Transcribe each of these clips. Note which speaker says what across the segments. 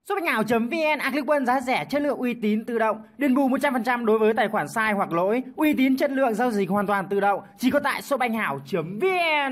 Speaker 1: Shopbách.vn, Clickbank giá rẻ, chất lượng uy tín, tự động, đền bù 100% đối với tài khoản sai hoặc lỗi, uy tín chất lượng giao dịch hoàn toàn tự động, chỉ có tại Shopbách.vn.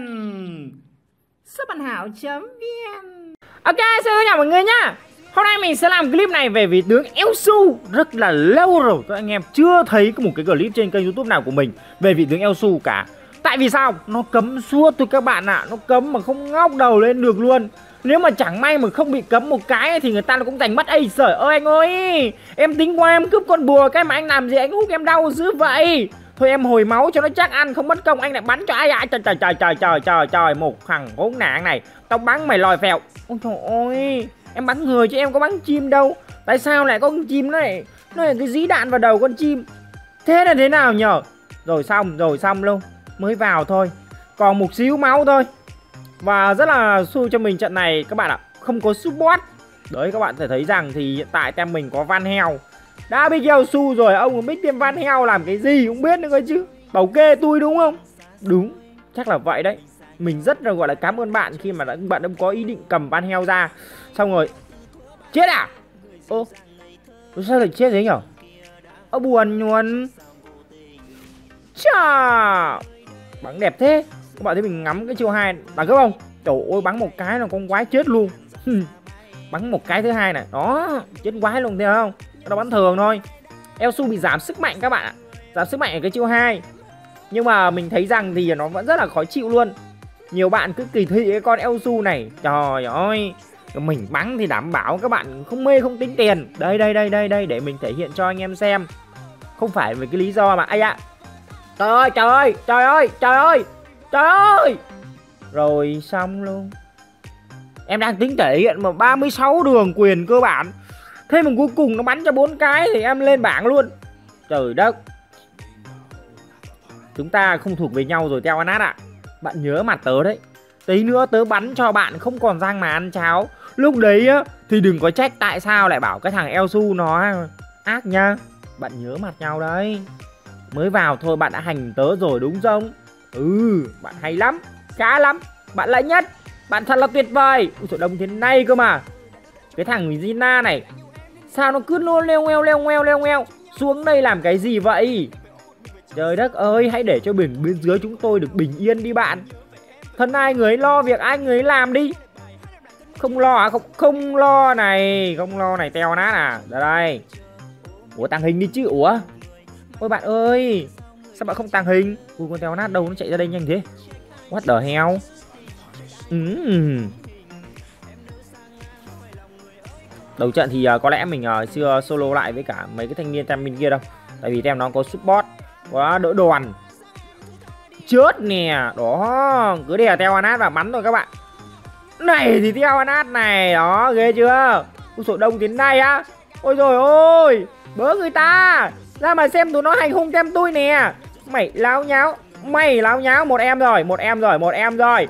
Speaker 1: Shopbách.vn. Ok, xin chào mọi người nhá. Hôm nay mình sẽ làm clip này về vị tướng Elsu. Rất là lâu rồi các anh em chưa thấy có một cái clip trên kênh YouTube nào của mình về vị tướng Elsu cả. Tại vì sao? Nó cấm suốt thôi các bạn ạ. Nó cấm mà không ngóc đầu lên được luôn. Nếu mà chẳng may mà không bị cấm một cái thì người ta nó cũng giành mất. Ây giời ơi anh ơi, em tính qua em cướp con bùa cái mà anh làm gì anh hút em đau dữ vậy. Thôi em hồi máu cho nó chắc ăn không mất công anh lại bắn cho ai ạ. Trời một thằng khốn nạn này. Tao bắn mày lòi phèo. Ôi trời ơi, em bắn người chứ em có bắn chim đâu. Tại sao lại có con chim nó lại cái dí đạn vào đầu con chim. Thế là thế nào nhở? Rồi xong luôn. Mới vào thôi, còn một xíu máu thôi. Và rất là xui cho mình trận này các bạn ạ. Không có support. Đấy các bạn thể thấy rằng thì hiện tại tem mình có Van Heo. Đã biết Elsu rồi, ông còn biết thêm Van Heo làm cái gì cũng biết nữa cơ chứ. Bảo kê tôi đúng không? Đúng, chắc là vậy đấy. Mình rất là gọi là cảm ơn bạn khi mà bạn đã có ý định cầm Van Heo ra. Xong rồi chết à? Ô sao lại chết thế nhở? Buồn luôn. Chà, bắn đẹp thế. Các bạn thấy mình ngắm cái chiêu 2 bắn không? Trời ơi, bắn một cái là con quái chết luôn. Bắn một cái thứ hai này, đó, chết quái luôn thấy không? Nó bắn thường thôi. Elsu bị giảm sức mạnh các bạn ạ. Giảm sức mạnh ở cái chiêu 2. Nhưng mà mình thấy rằng thì nó vẫn rất là khó chịu luôn. Nhiều bạn cứ kỳ thị cái con Elsu này. Trời ơi, mình bắn thì đảm bảo các bạn không mê không tính tiền. Đây để mình thể hiện cho anh em xem. Không phải vì cái lý do mà ai ạ. Trời ơi. Rồi xong luôn. Em đang tính thể hiện mà 36 đường quyền cơ bản. Thế mà cuối cùng nó bắn cho 4 cái thì em lên bảng luôn. Trời đất. Chúng ta không thuộc về nhau rồi Teo Anat ạ. Bạn nhớ mặt tớ đấy. Tí nữa tớ bắn cho bạn không còn răng mà ăn cháo. Lúc đấy á thì đừng có trách tại sao lại bảo cái thằng Elsu nó ác nha. Bạn nhớ mặt nhau đấy. Mới vào thôi bạn đã hành tớ rồi đúng không? Bạn hay lắm, khá lắm. Bạn lại nhất, bạn thật là tuyệt vời. Ui trời, đông thế này cơ mà. Cái thằng Gina này sao nó cứ luôn leo ngoeo xuống đây làm cái gì vậy? Trời đất ơi, hãy để cho bên dưới chúng tôi được bình yên đi bạn. Thân ai người ấy lo việc ai người ấy làm đi. Không lo à? Không lo này Teo Nát à. Ra đây. Ủa tàng hình đi chứ. Ủa ôi bạn ơi, sao bạn không tàng hình? Ui con Teo Nát đâu nó chạy ra đây nhanh thế? What the hell? Đầu trận thì có lẽ mình chưa solo lại với cả mấy cái thanh niên tem bên kia đâu. Tại vì tem nó có support, có đỡ đoàn. Chết nè. Đó, cứ đè Teo Anat vào bắn thôi các bạn. Này thì Teo Anat này. Đó, ghê chưa? Ui trời, đông tiến này á. Ôi rồi ôi, bớ người ta ra mà xem tụi nó hành hung tem tôi nè. Mày láo nháo. Một em rồi.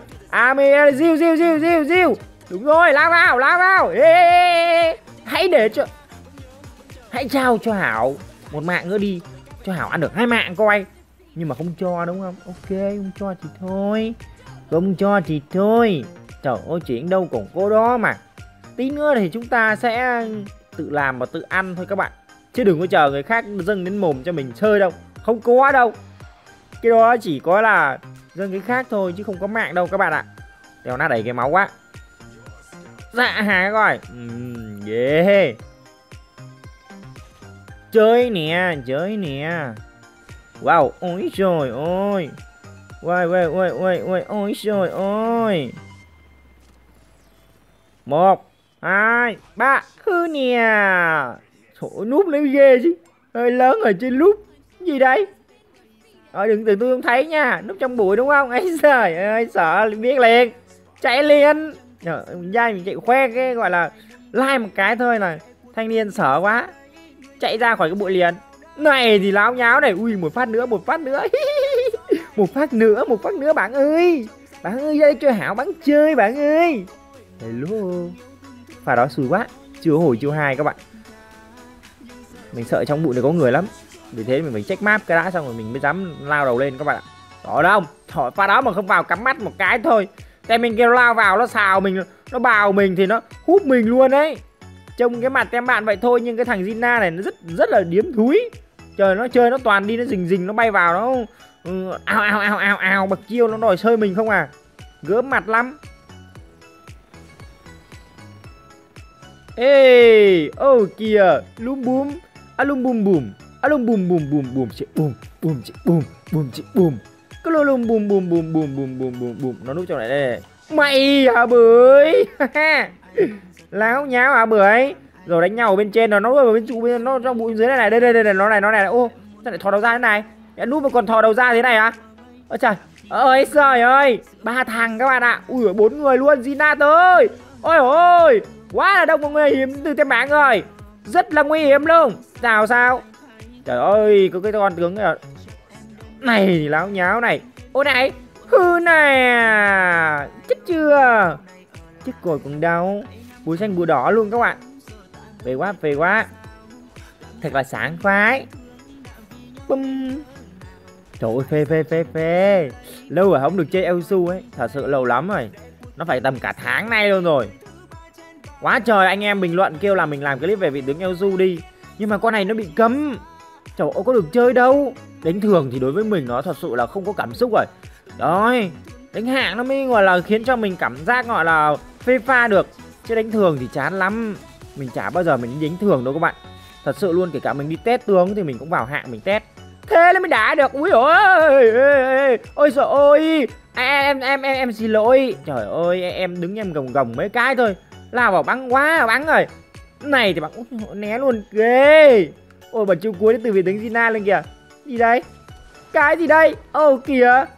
Speaker 1: Diu. Đúng rồi, lao vào. Hãy trao cho Hảo một mạng nữa đi. Cho Hảo ăn được 2 mạng coi. Nhưng mà không cho đúng không? Ok, không cho thì thôi. Trời ơi, chuyện đâu còn có đó mà. Tí nữa thì chúng ta sẽ tự làm và tự ăn thôi các bạn. Chứ đừng có chờ người khác dâng đến mồm cho mình chơi đâu. Không có đâu. Cái đó chỉ có là dâng cái khác thôi chứ không có mạng đâu các bạn ạ. Teo Nát đẩy cái máu quá. Dạ hả coi. Yeah. Chơi nè. Wow, ôi trời ơi. Ôi, ôi trời ơi. 1, 2, 3. Hư nè. Trời ơi, núp lấy ghê chứ. Hơi lớn ở trên núp. Gì đây? Rồi đừng tưởng tôi không thấy nha. Núp trong bụi đúng không? Ấy trời ơi, sợ biết liền. Chạy liền. Dai mình chạy khoe cái gọi là like một cái thôi là thanh niên sợ quá. Chạy ra khỏi cái bụi liền. Này thì láo nháo này. Ui một phát nữa. một phát nữa bạn ơi. Bạn ơi đây cho Hảo bắn chơi bạn ơi. Hello. Pha đó xui quá. Chưa hồi chiêu 2 các bạn. Mình sợ trong bụi này có người lắm. Vì thế mình phải check map cái đã xong rồi mình mới dám lao đầu lên các bạn ạ. Đó đâu. Trời, pha đó mà không vào cắm mắt một cái thôi. Tại mình kêu lao vào nó xào mình, nó bào mình thì nó hút mình luôn đấy. Trông cái mặt em bạn vậy thôi, nhưng cái thằng Gina này nó rất là điếm thúi. Trời, nó chơi nó toàn đi nó rình nó bay vào nó ào bật chiêu, nó đòi chơi mình không à. Gớm mặt lắm. Ê, kìa, lum bum, lum bum bum, lum bum bum bum bum chị bum, bum chị bum, bum chị bum. Cứ lum bum bum bum bum bum bum bum bum, nó núp trong này đây. Mày hả bưởi? Láo nháo hả bưởi? Rồi đánh nhau ở bên trên rồi nó ở bên trụ, bên nó trong bụi dưới này. Đây nó này. Ô, sao lại thò đầu ra thế này? Mẹ núp mà còn thò đầu ra thế này à? Ôi trời. Ơi trời ơi, 3 thằng các bạn ạ. Ui 4 người luôn, Gina tới. Ôi ôi, quá là đông và nguy hiểm từ tem bảng rồi. Rất là nguy hiểm luôn. Sao? Trời ơi, có cái con tướng này láo nháo này. Ôi này, hư này à. Chết chưa? Chết rồi còn đau. Bùa xanh bùa đỏ luôn các bạn. Phê quá. Thật là sảng khoái. Bum. Trời ơi, phê. Lâu rồi không được chơi Elsu ấy. Thật sự lâu lắm rồi. Nó phải tầm cả tháng nay luôn rồi. Quá trời anh em bình luận kêu là mình làm clip về vị tướng Elsu đi. Nhưng mà con này nó bị cấm. Trời ơi, có được chơi đâu. Đánh thường thì đối với mình nó thật sự là không có cảm xúc rồi. Rồi, đánh hạng nó mới gọi là khiến cho mình cảm giác gọi là phê pha được. Chứ đánh thường thì chán lắm. Mình chả bao giờ mình đánh thường đâu các bạn. Thật sự luôn, kể cả mình đi test tướng thì mình cũng vào hạng mình test. Thế là mới đá được. Úi ôi. Ôi trời ơi. Em xin lỗi. Trời ơi, em đứng em gồng mấy cái thôi. Lao vào bắn quá, bắn rồi. Này thì bạn né luôn ghê. Ôi bật chiêu cuối từ vị tướng Gina lên kìa. Gì đây? Cái gì đây? Kìa.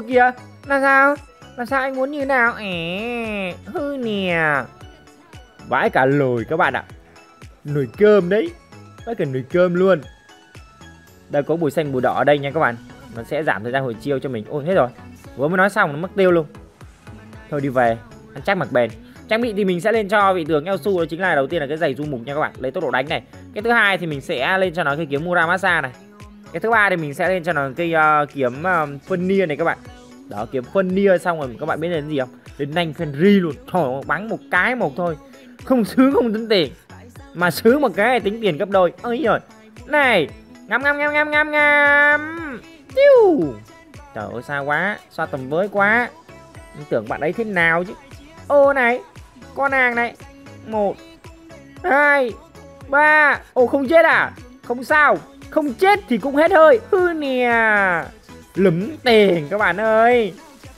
Speaker 1: Là sao anh muốn như nào? Hư nè. Vãi cả lồi các bạn ạ. Nồi cơm đấy. Vãi cả nồi cơm luôn. Đây có bùi xanh bùi đỏ ở đây nha các bạn. Nó sẽ giảm thời gian hồi chiêu cho mình. Ôi hết rồi. Vừa mới nói xong nó mất tiêu luôn. Thôi đi về. Ăn chắc mặc bền. Trang bị thì mình sẽ lên cho vị tướng Elsu, đó chính là đầu tiên là cái giày du mục nha các bạn, lấy tốc độ đánh này. Cái thứ hai thì mình sẽ lên cho nó cái kiếm Muramasa này. Cái thứ ba thì mình sẽ lên cho nó cái kiếm phân nia này các bạn. Đó, kiếm phân nia xong rồi các bạn biết đến gì không? Đến nanh Fenrir luôn. Thôi bắn một cái một thôi. Không sướng không tính tiền. Mà sướng một cái này tính tiền gấp đôi. Ơi rồi. Này, ngắm. Tiêu. Trời ơi sao quá, xoa tầm với quá. Mình tưởng bạn ấy thế nào chứ. Ô này, con nàng này. 1 2 3. Ồ không chết à? Không sao. Không chết thì cũng hết hơi. Hư nè. Lúm tiền các bạn ơi.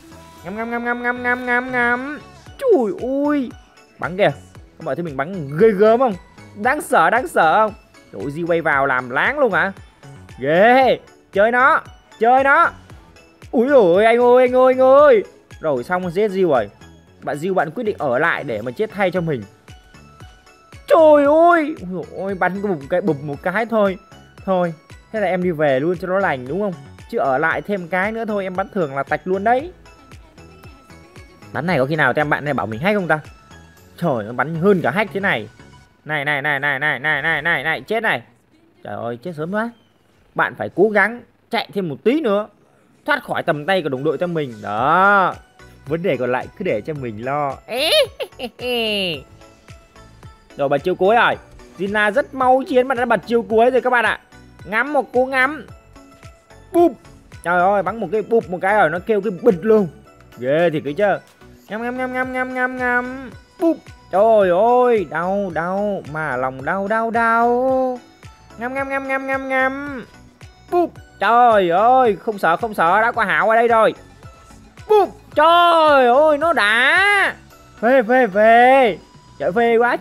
Speaker 1: Ngắm. Chùi ui. Bắn kìa. Các bạn thấy mình bắn ghê gớm không? Đáng sợ không? Trời ơi, bay vào làm láng luôn hả? Ghê. Chơi nó. Úi dồi anh ơi. Rồi xong giết Diêu rồi. Bạn Diêu bạn quyết định ở lại để mà chết thay cho mình. Trời ơi. Ôi bắn một cái thôi. Thế là em đi về luôn cho nó lành đúng không? Chứ ở lại thêm cái nữa thôi em bắn thường là tạch luôn đấy. Bắn này có khi nào tem bạn này bảo mình hack không ta? Trời, nó bắn hơn cả hack thế này. Này, chết này. Trời ơi, chết sớm quá. Bạn phải cố gắng chạy thêm một tí nữa, thoát khỏi tầm tay của đồng đội cho mình. Đó. Vấn đề còn lại cứ để cho mình lo. Rồi bật chiêu cuối rồi. Gina rất mau chiến mà đã bật chiêu cuối rồi các bạn ạ. Ngắm một cú ngắm. Bụp. Trời ơi, bắn một cái bụp một cái rồi nó kêu cái bịch luôn. Ghê thì cứ chưa. Ngắm. Bụp. Trời ơi, đau mà lòng đau. Ngắm. Bụp. Trời ơi, không sợ, đã có Hạo ở đây rồi. Bụp. Trời ơi, nó đã. Phê. Trời phê quá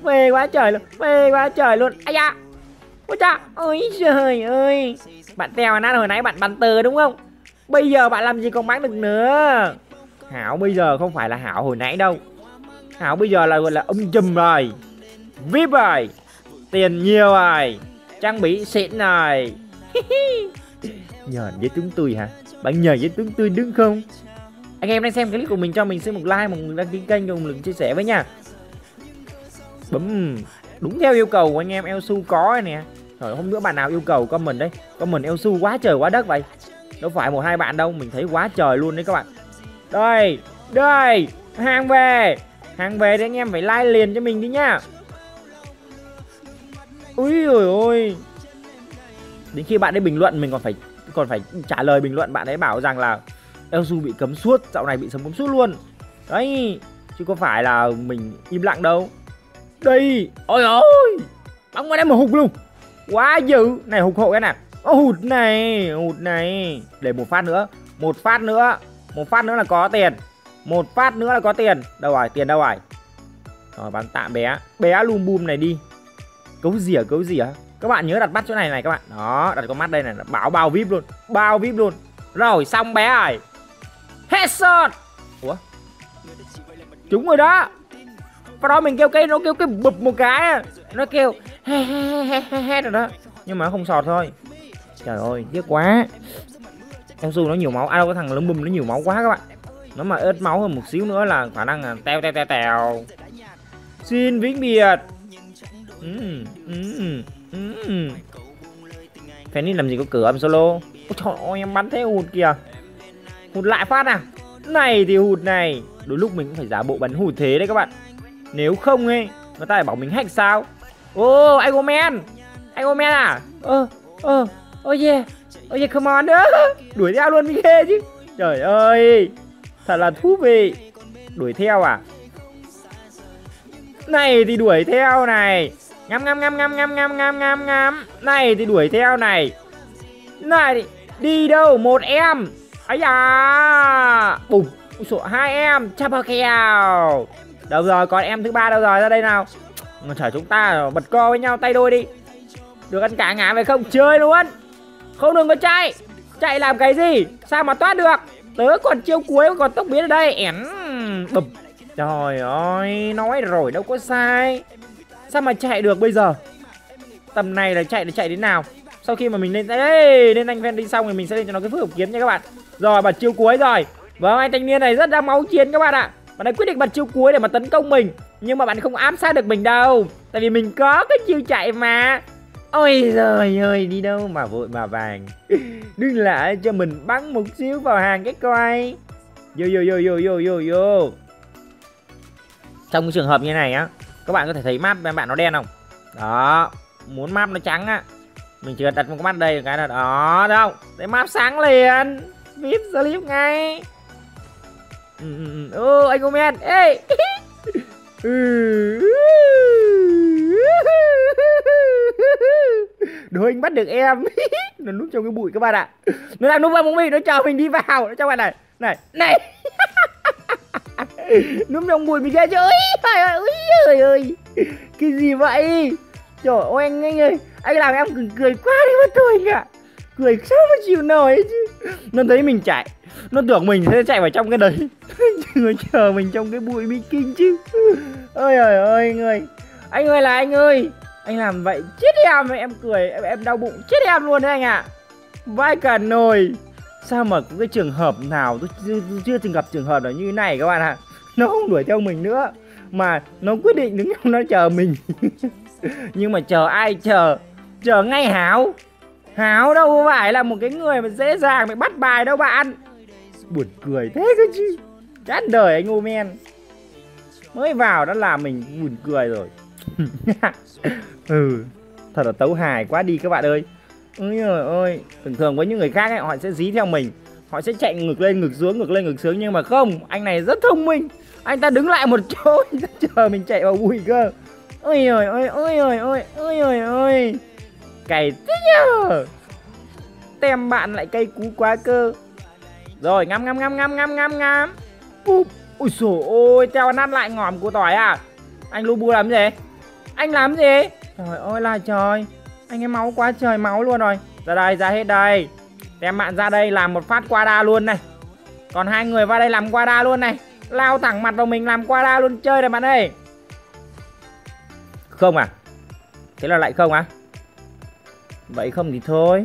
Speaker 1: trời luôn. Ai da. Ôi cha, ôi trời ơi. Bạn tèo nát hồi nãy bạn bắn từ đúng không? Bây giờ bạn làm gì còn bắn được nữa. Hảo bây giờ không phải là Hảo hồi nãy đâu. Hảo bây giờ là gọi là ông trùm rồi. VIP rồi. Tiền nhiều rồi. Trang bị xịn rồi. Nhờn với tướng tươi hả? Bạn nhờn với tướng tươi đúng không? Anh em đang xem clip của mình cho mình xin một like, một đăng ký kênh, một lượt chia sẻ với nha. Bấm đúng theo yêu cầu của anh em Elsu có này nè. Rồi hôm nữa bạn nào yêu cầu comment đấy. Comment Elsu quá trời quá đất vậy. Đâu phải 1-2 bạn đâu, mình thấy quá trời luôn đấy các bạn. Đây, hàng về thì anh em phải like liền cho mình đi nhá. Úi ôi ôi. Đến khi bạn ấy bình luận mình còn phải trả lời bình luận bạn ấy bảo rằng là Elsu bị cấm suốt, dạo này bị cấm suốt luôn. Đấy, chứ có phải là mình im lặng đâu. Đây, ôi ôi. Bóng qua đây mà hụt luôn. Quá dữ. Này hụt hộ cái này. Hụt này. Để một phát nữa. Một phát nữa là có tiền. Một phát nữa là có tiền. Đâu rồi, tiền đâu rồi? Rồi bắn tạm bé lùm bùm này đi. Cấu rỉa. Các bạn nhớ đặt mắt chỗ này các bạn. Đó, đặt con mắt đây này, bao VIP luôn. Bao VIP luôn. Rồi xong bé rồi. Headshot. Ủa? Trúng rồi đó. Sau đó mình kêu cái nó kêu cái bụp một cái. Nó kêu he rồi đó. Nhưng mà nó không sọt thôi. Trời ơi, tiếc quá. Elsu nó nhiều máu. À đâu, cái thằng lấm bùm nó nhiều máu quá các bạn. Nó mà ớt máu hơn một xíu nữa là khả năng là tèo. Xin vĩnh biệt. Phoenix làm gì có cửa âm solo. Ôi trời ơi, em bắn thế hụt kìa. Hụt lại phát à. Này thì hụt này. Đôi lúc mình cũng phải giả bộ bắn hụt thế đấy các bạn. Nếu không ấy, người ta lại bảo mình hack sao. Ô, Iron Man à. Oh yeah, come on nữa. Đuổi theo luôn mới ghê chứ. Trời ơi, thật là thú vị. Đuổi theo à. Này thì đuổi theo này. Ngắm. Này thì đuổi theo này. Này thì đi đâu một em. Ấy da. Bùm. Số 2 em. Triple kill. Đâu rồi, còn em thứ ba đâu rồi, ra đây nào. Chở chúng ta bật co với nhau tay đôi đi. Được ăn cả ngã phải không? Chơi luôn. Không đừng có chạy. Chạy làm cái gì? Sao mà thoát được? Tớ còn chiêu cuối còn tốc biến ở đây. Ẻn. Bùm. Trời ơi, nói rồi đâu có sai. Sao mà chạy được bây giờ? Tầm này là chạy đến nào? Sau khi mà mình lên anh ven đi xong thì mình sẽ lên cho nó cái phước hợp kiếm nha các bạn. Rồi bật chiêu cuối rồi. Vâng, anh thanh niên này rất là máu chiến các bạn ạ. Bạn ấy quyết định bật chiêu cuối để mà tấn công mình. Nhưng mà bạn không ám sát được mình đâu. Tại vì mình có cái chiêu chạy mà. Ôi giời ơi, đi đâu mà vội mà vàng. Đừng lại cho mình bắn một xíu vào hàng cái coi. Yo. Trong cái trường hợp như này á, các bạn có thể thấy map bạn nó đen không? Đó, muốn map nó trắng á, mình chỉ cần đặt một cái mắt đây cái là đó, đâu thấy map sáng liền. VIP slip ngay. Anh comment. Ê. Đố anh bắt được em. Nó núp trong cái bụi các bạn ạ. Nó đang núp vào bóng mình, nó chờ mình đi vào. Nó cho bạn này. Này. Núp trong bụi mình ra chứ. Ôi ơi. Cái gì vậy? Trời ơi anh ơi. Anh làm em cười quá đi mất thôi anh ạ. Cười sao mà chịu nổi chứ. Nó thấy mình chạy, nó tưởng mình sẽ chạy vào trong cái đấy. Nó chờ mình trong cái bụi bị kinh chứ. Ôi trời ơi anh ơi. Anh ơi là anh ơi. Anh làm vậy chết em. Em cười em đau bụng chết em luôn đấy anh ạ. Vai cả nồi. Sao mà có cái trường hợp nào tôi chưa từng gặp trường hợp nào như thế này các bạn ạ. Nó không đuổi theo mình nữa mà nó quyết định đứng trong nó chờ mình. Nhưng mà chờ ai chờ? Chờ ngay Hảo. Hảo đâu phải là một cái người mà dễ dàng bị bắt bài đâu bạn. Buồn cười thế cơ chứ. Chán đời anh Omen. Mới vào đã làm mình buồn cười rồi. Thật là tấu hài quá đi các bạn ơi. Ôi trời ơi. Thường với những người khác ấy, họ sẽ dí theo mình. Họ sẽ chạy ngược lên ngược xuống. Nhưng mà không, anh này rất thông minh. Anh ta đứng lại một chỗ. Anh ta chờ mình chạy vào bụi cơ. Ôi trời ơi. Cày thế nhờ. Tem bạn lại cay cú quá cơ. Rồi ngắm. Ôi dồi ôi, theo nát lại ngòm của tỏi à. Anh Lubu làm gì? Anh làm gì? Trời ơi là trời. Anh ấy máu quá trời máu luôn rồi. Ra đây, ra hết đây. Tem bạn ra đây làm một phát qua đa luôn này. Còn hai người vào đây làm qua đa luôn này. Lao thẳng mặt vào mình làm qua đa luôn. Chơi này bạn ơi. Không à? Thế là lại không à? Vậy không thì thôi.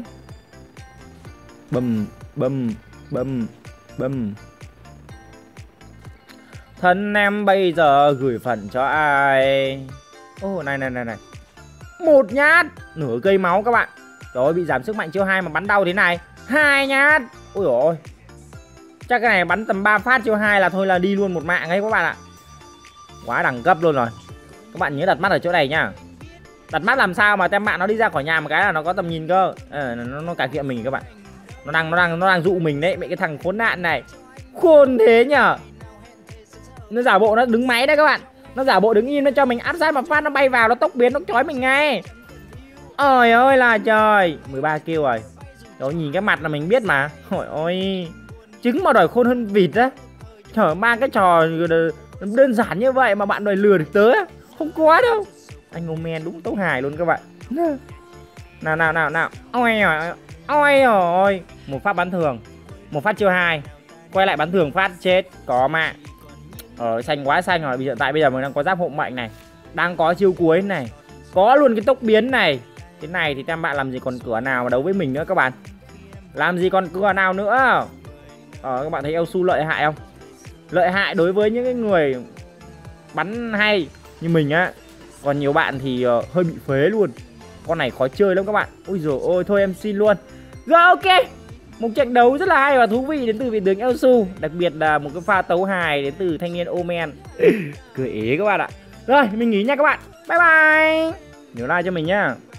Speaker 1: Bầm. Thân em bây giờ gửi phần cho ai? Ô này. Một nhát. Nửa cây máu các bạn. Trời ơi, bị giảm sức mạnh chiêu 2 mà bắn đau thế này. 2 nhát. Ôi dồi ôi. Chắc cái này bắn tầm 3 phát chiêu 2 là thôi là đi luôn một mạng ấy các bạn ạ. Quá đẳng cấp luôn rồi. Các bạn nhớ đặt mắt ở chỗ này nhá. Đặt mắt làm sao mà tem bạn nó đi ra khỏi nhà một cái là nó có tầm nhìn cơ. Nó cải thiện mình các bạn. Nó đang dụ mình đấy, mẹ cái thằng khốn nạn này. Khôn thế nhở. Nó giả bộ nó đứng máy đấy các bạn. Nó giả bộ đứng im, nó cho mình áp sát mà phát nó bay vào, nó tốc biến, nó chói mình ngay. Ôi ơi là trời, 13 kill rồi. Đó, nhìn cái mặt là mình biết mà. Ôi ôi, trứng mà đòi khôn hơn vịt á. Trời, mang cái trò đơn giản như vậy mà bạn đòi lừa được tớ, không có đâu. Anh Omen đúng tấu hài luôn các bạn. Nào. Ôi ôi. Một phát bắn thường, một phát chiêu 2. Quay lại bắn thường phát chết. Có mà. Xanh quá xanh rồi. Bây giờ mình đang có giáp hộ mệnh này, đang có chiêu cuối này, có luôn cái tốc biến này. Cái này thì tem bạn làm gì còn cửa nào mà đấu với mình nữa các bạn. Làm gì còn cửa nào nữa. Các bạn thấy Elsu lợi hại không? Lợi hại đối với những cái người bắn hay như mình á. Còn nhiều bạn thì hơi bị phế luôn. Con này khó chơi lắm các bạn. Ôi dồi ôi, thôi em xin luôn. Rồi ok, một trận đấu rất là hay và thú vị đến từ vị tướng Elsu. Đặc biệt là một cái pha tấu hài đến từ thanh niên Omen. Cười ế các bạn ạ. Rồi mình nghỉ nha các bạn. Bye bye. Nhớ like cho mình nhá.